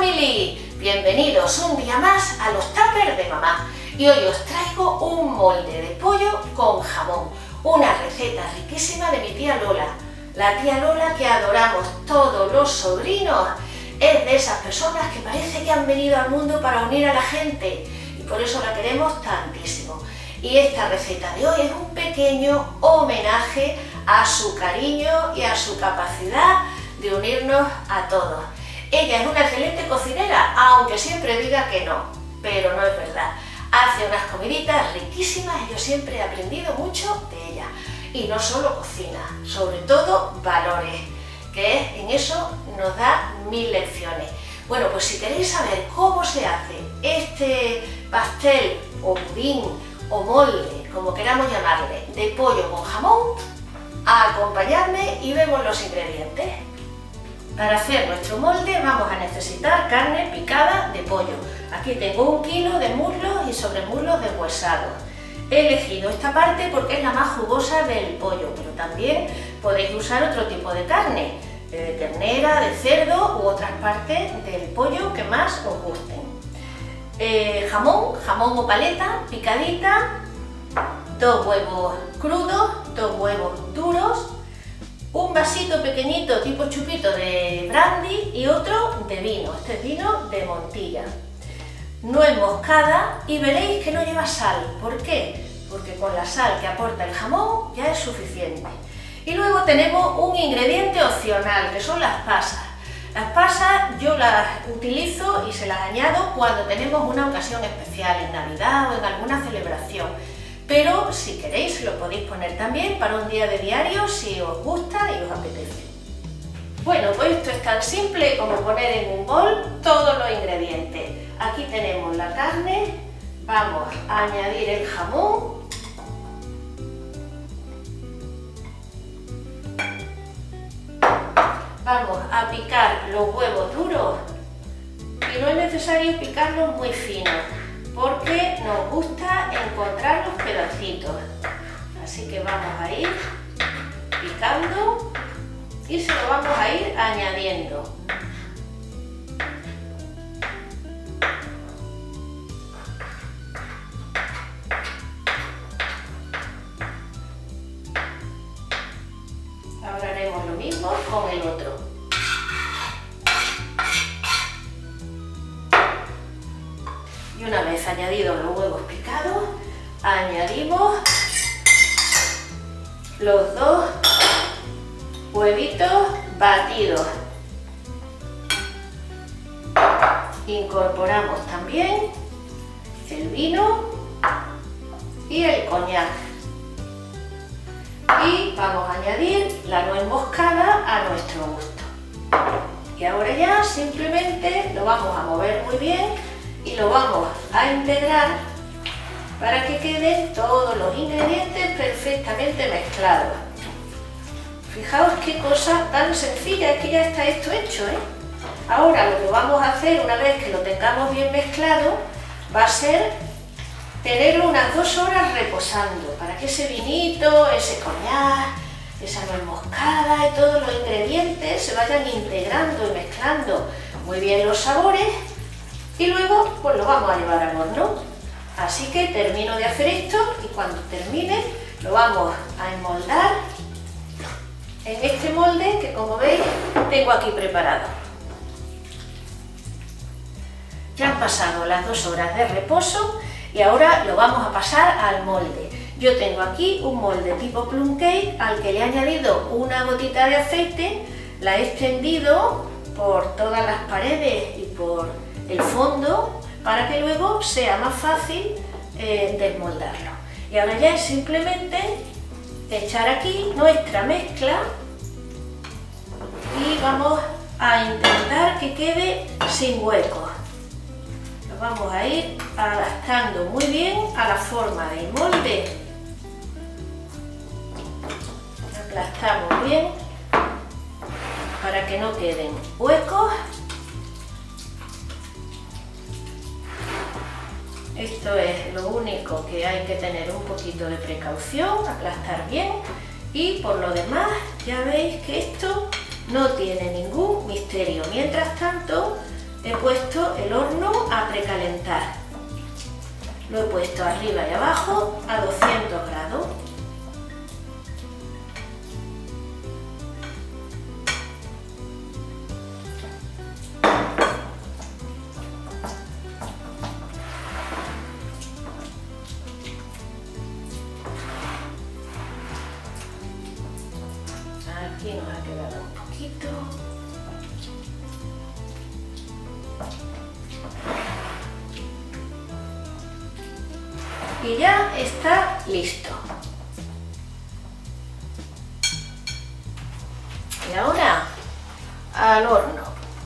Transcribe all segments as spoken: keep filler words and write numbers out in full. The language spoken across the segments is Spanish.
familia, bienvenidos un día más a los tuppers de mamá y hoy os traigo un molde de pollo con jamón, una receta riquísima de mi tía Lola. La tía Lola que adoramos todos los sobrinos, es de esas personas que parece que han venido al mundo para unir a la gente y por eso la queremos tantísimo. Y esta receta de hoy es un pequeño homenaje a su cariño y a su capacidad de unirnos a todos. Ella es una excelente cocinera, aunque siempre diga que no, pero no es verdad. Hace unas comiditas riquísimas y yo siempre he aprendido mucho de ella. Y no solo cocina, sobre todo valores, que es, en eso nos da mil lecciones. Bueno, pues si queréis saber cómo se hace este pastel o budín o molde, como queramos llamarle, de pollo con jamón, acompañadme y vemos los ingredientes. Para hacer nuestro molde vamos a necesitar carne picada de pollo. Aquí tengo un kilo de muslos y sobremuslos deshuesados. He elegido esta parte porque es la más jugosa del pollo, pero también podéis usar otro tipo de carne, de ternera, de cerdo u otras partes del pollo que más os gusten. Eh, jamón, jamón o paleta, picadita, dos huevos crudos, dos huevos duros, un vasito pequeñito tipo chupito de brandy y otro de vino, este es vino de Montilla. Nuez moscada y veréis que no lleva sal. ¿Por qué? Porque con la sal que aporta el jamón ya es suficiente. Y luego tenemos un ingrediente opcional que son las pasas. Las pasas yo las utilizo y se las añado cuando tenemos una ocasión especial, en Navidad o en alguna celebración. Pero si queréis lo podéis poner también para un día de diario si os gusta y os apetece. Bueno, pues esto es tan simple como poner en un bol todos los ingredientes. Aquí tenemos la carne, vamos a añadir el jamón, vamos a picar los huevos duros y no es necesario picarlos muy finos porque nos gusta encontrar los pedacitos, así que vamos a ir picando y se lo vamos a ir añadiendo. Ahora haremos lo mismo con el otro. Y una vez añadidos los huevos picados, añadimos los dos huevitos batidos. Incorporamos también el vino y el coñac. Y vamos a añadir la nuez moscada a nuestro gusto. Y ahora ya simplemente lo vamos a mover muy bien y lo vamos a integrar para que queden todos los ingredientes perfectamente mezclados. Fijaos qué cosa tan sencilla, es que ya está esto hecho, ¿eh? Ahora lo que vamos a hacer una vez que lo tengamos bien mezclado va a ser tenerlo unas dos horas reposando para que ese vinito, ese coñac, esa nuez moscada y todos los ingredientes se vayan integrando y mezclando muy bien los sabores y luego pues lo vamos a llevar al horno. Así que termino de hacer esto y cuando termine lo vamos a enmoldar en este molde que, como veis, tengo aquí preparado. Ya han pasado las dos horas de reposo y ahora lo vamos a pasar al molde. Yo tengo aquí un molde tipo plum cake al que le he añadido una gotita de aceite, la he extendido por todas las paredes y por el fondo para que luego sea más fácil eh, desmoldarlo. Y ahora ya es simplemente echar aquí nuestra mezcla y vamos a intentar que quede sin huecos. Lo vamos a ir adaptando muy bien a la forma del molde. Aplastamos bien para que no queden huecos. Esto es lo único que hay que tener un poquito de precaución, aplastar bien y por lo demás ya veis que esto no tiene ningún misterio. Mientras tanto he puesto el horno a precalentar. Lo he puesto arriba y abajo a doscientos grados. Aquí nos ha quedado un poquito. Y ya está listo. Y ahora al horno.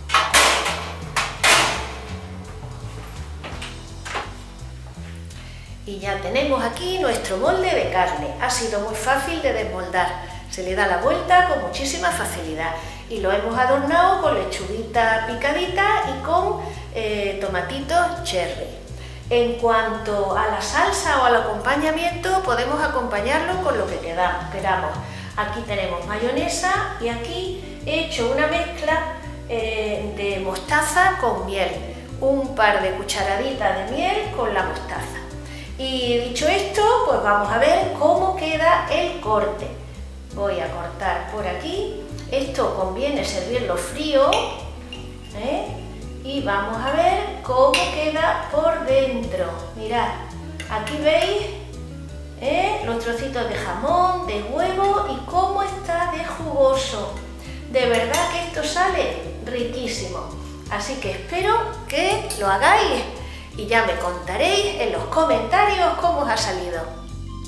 Y ya tenemos aquí nuestro molde de carne. Ha sido muy fácil de desmoldar. Se le da la vuelta con muchísima facilidad. Y lo hemos adornado con lechuguita picadita y con eh, tomatitos cherry. En cuanto a la salsa o al acompañamiento, podemos acompañarlo con lo que queramos. Aquí tenemos mayonesa y aquí he hecho una mezcla eh, de mostaza con miel. Un par de cucharaditas de miel con la mostaza. Y dicho esto, pues vamos a ver cómo queda el corte. Voy a cortar por aquí. Esto conviene servirlo frío, ¿eh? Y vamos a ver cómo queda por dentro. Mirad, aquí veis ¿eh? los trocitos de jamón, de huevo y cómo está de jugoso. De verdad que esto sale riquísimo. Así que espero que lo hagáis y ya me contaréis en los comentarios cómo os ha salido.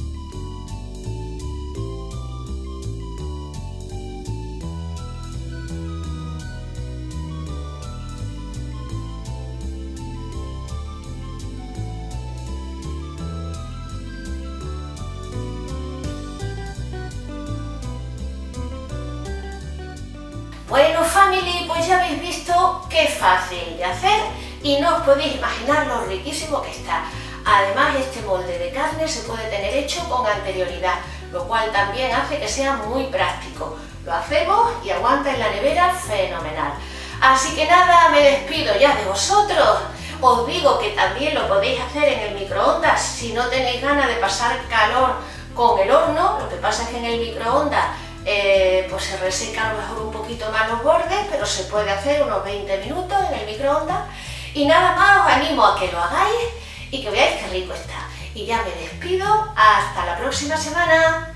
Bueno, family, pues ya habéis visto qué fácil de hacer y no os podéis imaginar lo riquísimo que está. Además, este molde de carne se puede tener hecho con anterioridad, lo cual también hace que sea muy práctico. Lo hacemos y aguanta en la nevera fenomenal. Así que nada, me despido ya de vosotros. Os digo que también lo podéis hacer en el microondas si no tenéis ganas de pasar calor con el horno. Lo que pasa es que en el microondas Eh, pues se reseca a lo mejor un poquito más los bordes, pero se puede hacer unos veinte minutos en el microondas. Y nada más, os animo a que lo hagáis y que veáis qué rico está. Y ya me despido, hasta la próxima semana.